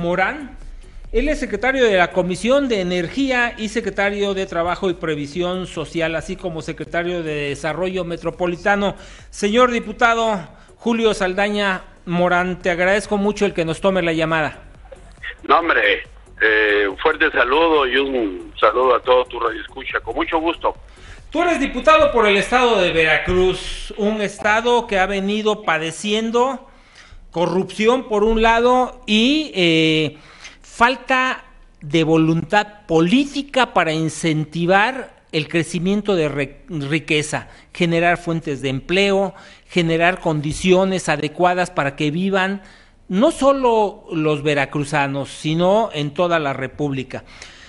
Morán. Él es secretario de la Comisión de Energía y secretario de Trabajo y Previsión Social, así como secretario de Desarrollo Metropolitano. Señor diputado Julio Saldaña Morán, te agradezco mucho el que nos tome la llamada. No, hombre, un fuerte saludo y un saludo a todo tu radioescucha, con mucho gusto. Tú eres diputado por el estado de Veracruz, un estado que ha venido padeciendo corrupción por un lado y falta de voluntad política para incentivar el crecimiento de riqueza, generar fuentes de empleo, generar condiciones adecuadas para que vivan no solo los veracruzanos, sino en toda la República.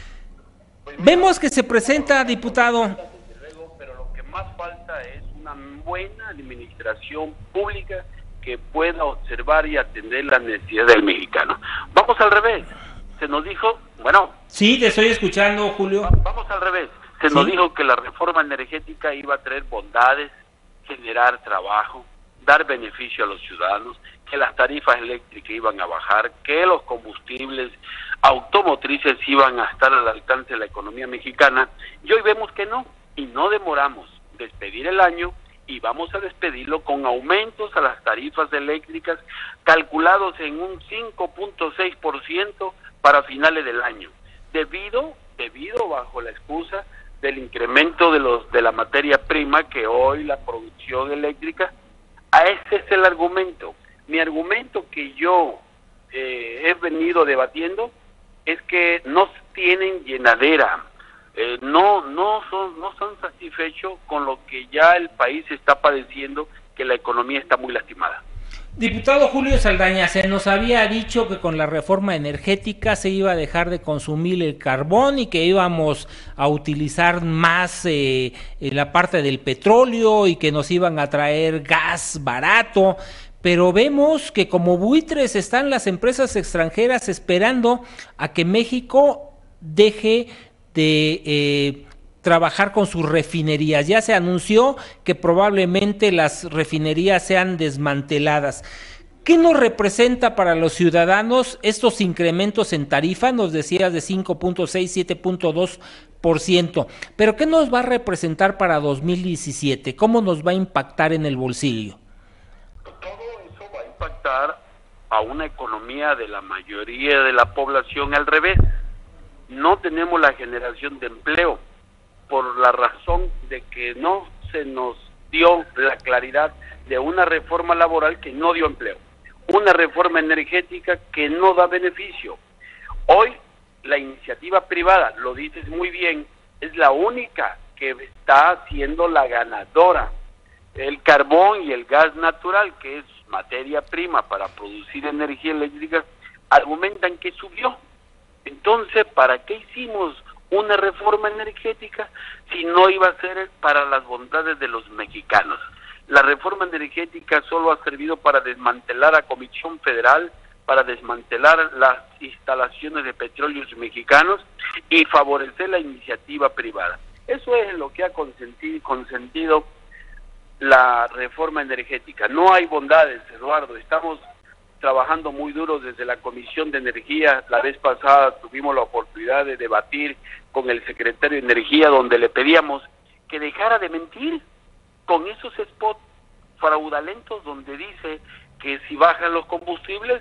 Vemos que se presenta, diputado. Pero lo que más falta es una buena administración pública que pueda observar y atender las necesidades del mexicano. Vamos al revés. Se nos dijo, bueno... Sí, te estoy escuchando, Julio. Vamos al revés. Se nos dijo que la reforma energética iba a traer bondades, generar trabajo, dar beneficio a los ciudadanos, que las tarifas eléctricas iban a bajar, que los combustibles automotrices iban a estar al alcance de la economía mexicana, y hoy vemos que no, y no demoramos despedir el año, y vamos a despedirlo con aumentos a las tarifas eléctricas calculados en un 5.6% para finales del año, debido bajo la excusa del incremento de la materia prima que hoy la producción eléctrica, ese es el argumento. Mi argumento que yo he venido debatiendo es que no tienen llenadera, no son satisfechos con lo que ya el país está padeciendo, que la economía está muy lastimada. Diputado Julio Saldaña, se nos había dicho que con la reforma energética se iba a dejar de consumir el carbón y que íbamos a utilizar más la parte del petróleo y que nos iban a traer gas barato, pero vemos que como buitres están las empresas extranjeras esperando a que México deje de trabajar con sus refinerías. Ya se anunció que probablemente las refinerías sean desmanteladas. ¿Qué nos representa para los ciudadanos estos incrementos en tarifa? Nos decías de 5.6, 7.2%, pero ¿qué nos va a representar para 2017? ¿Cómo nos va a impactar en el bolsillo? Todo eso va a impactar a una economía de la mayoría de la población al revés. No tenemos la generación de empleo, por la razón de que no se nos dio la claridad de una reforma laboral que no dio empleo, una reforma energética que no da beneficio. Hoy la iniciativa privada, lo dices muy bien, es la única que está siendo la ganadora. El carbón y el gas natural, que es materia prima para producir energía eléctrica, argumentan que subió. Entonces, ¿para qué hicimos una reforma energética si no iba a ser para las bondades de los mexicanos? La reforma energética solo ha servido para desmantelar a Comisión Federal, para desmantelar las instalaciones de petróleos mexicanos y favorecer la iniciativa privada. Eso es lo que ha consentido la reforma energética. No hay bondades, Eduardo. Estamos trabajando muy duro desde la Comisión de Energía. La vez pasada tuvimos la oportunidad de debatir con el secretario de Energía, donde le pedíamos que dejara de mentir con esos spots fraudulentos donde dice que si bajan los combustibles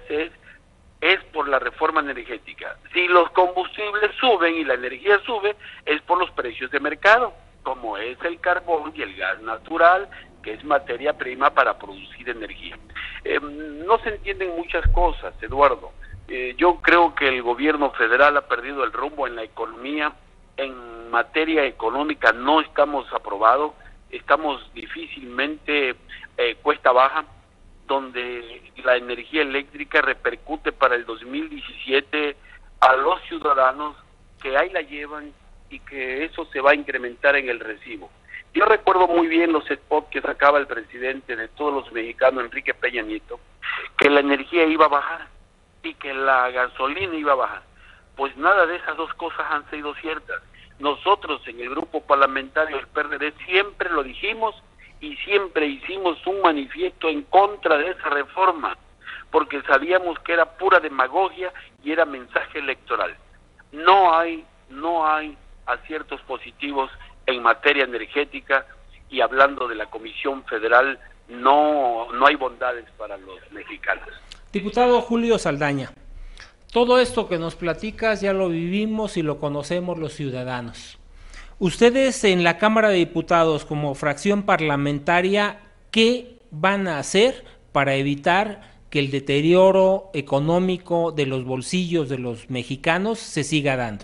es por la reforma energética. Si los combustibles suben y la energía sube, es por los precios de mercado, como es el carbón y el gas natural, que es materia prima para producir energía. No se entienden muchas cosas, Eduardo. Yo creo que el gobierno federal ha perdido el rumbo en la economía. En materia económica no estamos aprobados, estamos difícilmente cuesta baja, donde la energía eléctrica repercute para el 2017 a los ciudadanos que ahí la llevan y que eso se va a incrementar en el recibo. Yo recuerdo muy bien los spots que sacaba el presidente de todos los mexicanos, Enrique Peña Nieto, que la energía iba a bajar y que la gasolina iba a bajar. Pues nada de esas dos cosas han sido ciertas. Nosotros en el grupo parlamentario del PRD siempre lo dijimos y siempre hicimos un manifiesto en contra de esa reforma, porque sabíamos que era pura demagogia y era mensaje electoral. No hay aciertos positivos en materia energética, y hablando de la Comisión Federal, no hay bondades para los mexicanos. Diputado Julio Saldaña, todo esto que nos platicas ya lo vivimos y lo conocemos los ciudadanos. Ustedes en la Cámara de Diputados, como fracción parlamentaria, ¿qué van a hacer para evitar que el deterioro económico de los bolsillos de los mexicanos se siga dando?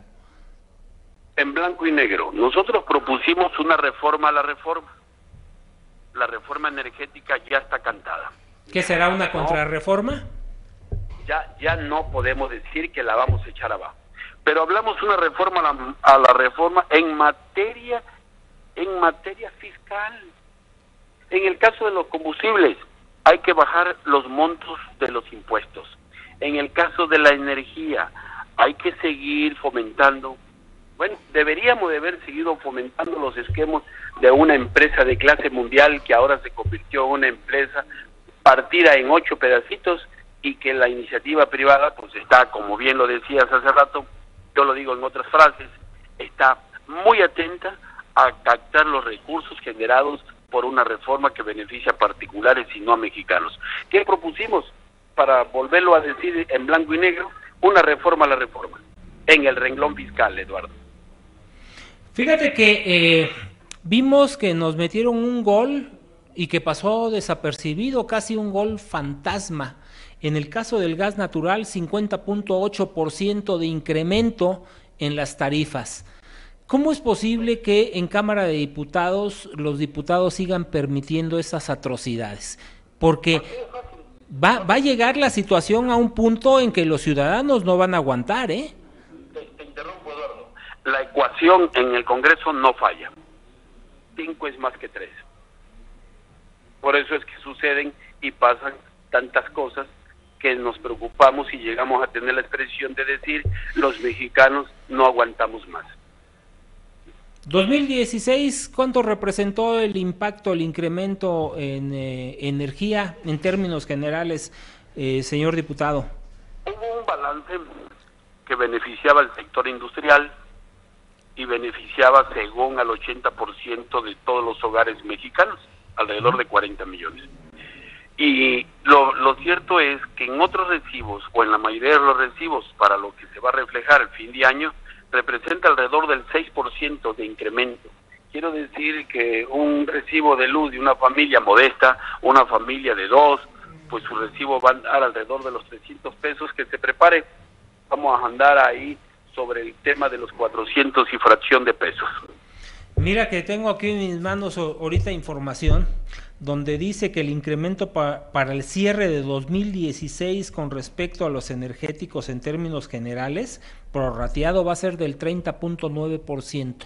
En blanco y negro, nosotros propusimos una reforma a la reforma. La reforma energética ya está cantada. ¿Qué será una contrarreforma? Ya no podemos decir que la vamos a echar abajo. Pero hablamos una reforma a la reforma en materia fiscal. En el caso de los combustibles, hay que bajar los montos de los impuestos. En el caso de la energía, hay que seguir fomentando. Bueno, deberíamos de haber seguido fomentando los esquemas de una empresa de clase mundial que ahora se convirtió en una empresa partida en 8 pedacitos, y que la iniciativa privada pues está, como bien lo decías hace rato, yo lo digo en otras frases, está muy atenta a captar los recursos generados por una reforma que beneficia a particulares y no a mexicanos. ¿Qué propusimos? Para volverlo a decir en blanco y negro, una reforma a la reforma, en el renglón fiscal, Eduardo. Fíjate que vimos que nos metieron un gol y que pasó desapercibido, casi un gol fantasma. En el caso del gas natural, 50.8% de incremento en las tarifas. ¿Cómo es posible que en Cámara de Diputados los diputados sigan permitiendo esas atrocidades? Porque va a llegar la situación a un punto en que los ciudadanos no van a aguantar, ¿eh? Te interrumpo, Eduardo. La ecuación en el Congreso no falla. 5 es más que 3. Por eso es que suceden y pasan tantas cosas que nos preocupamos y llegamos a tener la expresión de decir, los mexicanos no aguantamos más. 2016, ¿cuánto representó el impacto, el incremento en energía en términos generales, señor diputado? Hubo un balance que beneficiaba al sector industrial y beneficiaba según al 80% de todos los hogares mexicanos, alrededor de 40 millones. Y lo cierto es que en otros recibos, o en la mayoría de los recibos, para lo que se va a reflejar el fin de año, representa alrededor del 6% de incremento. Quiero decir que un recibo de luz de una familia modesta, una familia de 2, pues su recibo va a andar alrededor de los 300 pesos, que se prepare. Vamos a andar ahí sobre el tema de los 400 y fracción de pesos. Mira que tengo aquí en mis manos ahorita información donde dice que el incremento para el cierre de 2016 con respecto a los energéticos en términos generales, prorrateado, va a ser del 30.9%.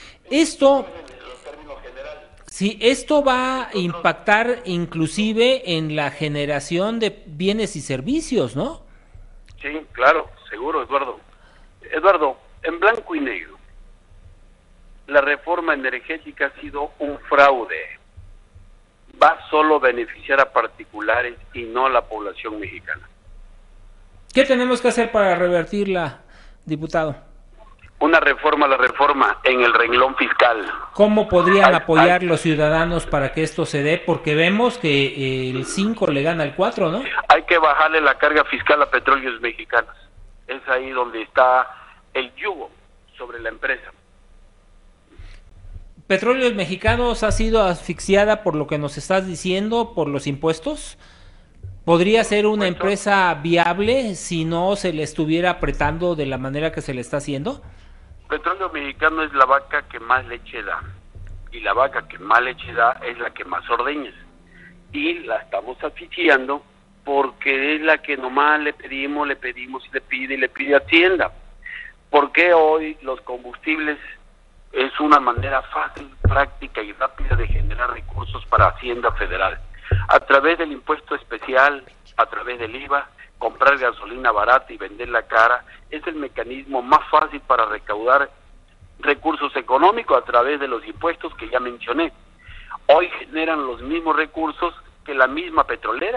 Esto va a impactar inclusive en la generación de bienes y servicios, ¿no? Sí, claro, seguro, Eduardo. Eduardo, en blanco y negro, la reforma energética ha sido un fraude. Va solo a beneficiar a particulares y no a la población mexicana. ¿Qué tenemos que hacer para revertirla, diputado? Una reforma a la reforma en el renglón fiscal. ¿Cómo podrían apoyar los ciudadanos para que esto se dé? Porque vemos que el 5 le gana al 4, ¿no? Hay que bajarle la carga fiscal a Petróleos Mexicanos. Es ahí donde está el yugo sobre la empresa. ¿Petróleos Mexicanos ha sido asfixiada por lo que nos estás diciendo, por los impuestos? ¿Podría ser una empresa viable si no se le estuviera apretando de la manera que se le está haciendo? Petróleo Mexicano es la vaca que más leche da, y la vaca que más leche da es la que más ordeña, y la estamos asfixiando porque es la que nomás le pedimos y le pide Hacienda. ¿Por qué hoy los combustibles es una manera fácil, práctica y rápida de generar recursos para Hacienda Federal? A través del impuesto especial, a través del IVA, comprar gasolina barata y venderla cara, es el mecanismo más fácil para recaudar recursos económicos a través de los impuestos que ya mencioné. Hoy generan los mismos recursos que la misma petrolera,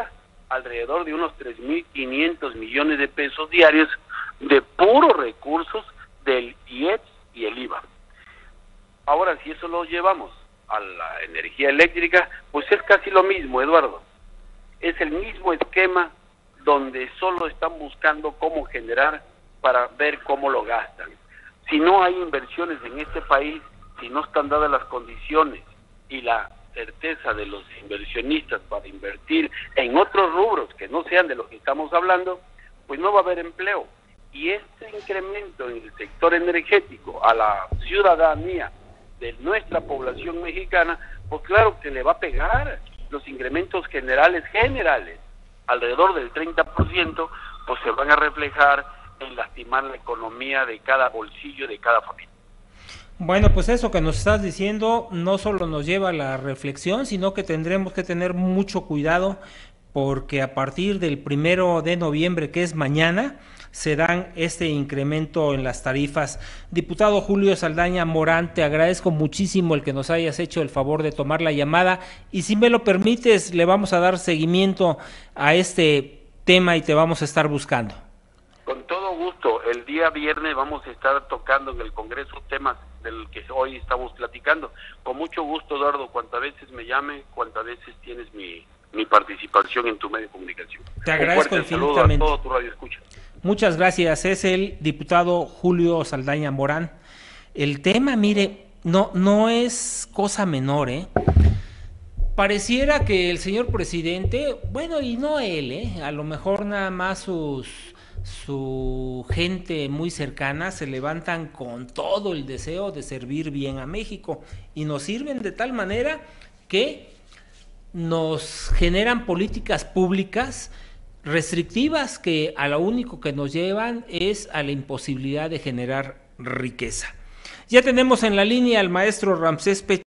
alrededor de unos 3.500 millones de pesos diarios de puros recursos del IEPS y el IVA. Ahora, si eso lo llevamos a la energía eléctrica, pues es casi lo mismo, Eduardo. Es el mismo esquema donde solo están buscando cómo generar para ver cómo lo gastan. Si no hay inversiones en este país, si no están dadas las condiciones y la certeza de los inversionistas para invertir en otros rubros que no sean de los que estamos hablando, pues no va a haber empleo. Y este incremento en el sector energético a la ciudadanía de nuestra población mexicana, pues claro que le va a pegar. Los incrementos generales, alrededor del 30%, pues se van a reflejar en lastimar la economía de cada bolsillo, de cada familia. Bueno, pues eso que nos estás diciendo no solo nos lleva a la reflexión, sino que tendremos que tener mucho cuidado, porque a partir del 1 de noviembre, que es mañana, se dan este incremento en las tarifas. Diputado Julio Saldaña Morán, te agradezco muchísimo el que nos hayas hecho el favor de tomar la llamada, y si me lo permites, le vamos a dar seguimiento a este tema y te vamos a estar buscando. Con todo gusto. El día viernes vamos a estar tocando en el Congreso temas del que hoy estamos platicando. Con mucho gusto, Eduardo, cuantas veces me llame, cuantas veces tienes mi participación en tu medio de comunicación. Te agradezco infinitamente. Un saludo a todo tu radio escucha. Muchas gracias. Es el diputado Julio Saldaña Morán. El tema, mire, no es cosa menor, ¿eh? Pareciera que el señor presidente, bueno, y no él, a lo mejor nada más su gente muy cercana se levantan con todo el deseo de servir bien a México, y nos sirven de tal manera que nos generan políticas públicas restrictivas que a lo único que nos llevan es a la imposibilidad de generar riqueza. Ya tenemos en la línea al maestro Ramsés Peche.